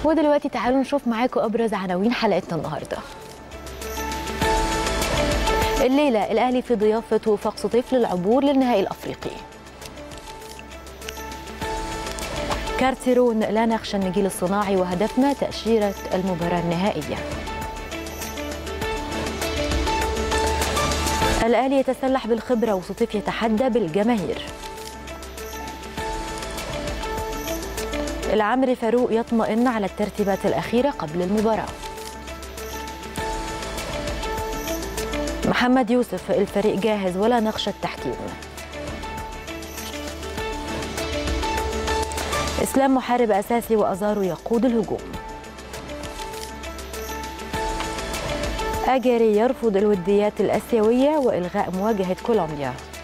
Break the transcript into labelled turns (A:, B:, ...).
A: ودلوقتي تعالوا نشوف معاكم أبرز عناوين حلقتنا النهاردة. الليلة الأهلي في ضيافة وفاق سطيف للعبور للنهائي الأفريقي. كارتيرون لا نخشى النجيل الصناعي وهدفنا تأشيرة المباراة النهائية. الأهلي يتسلح بالخبرة وسطيف يتحدى بالجماهير. العمري فاروق يطمئن على الترتيبات الأخيرة قبل المباراة. محمد يوسف الفريق جاهز ولا نخشى التحكيم. إسلام محارب أساسي وأزارو يقود الهجوم. أجاري يرفض الوديات الآسيوية وإلغاء مواجهة كولومبيا.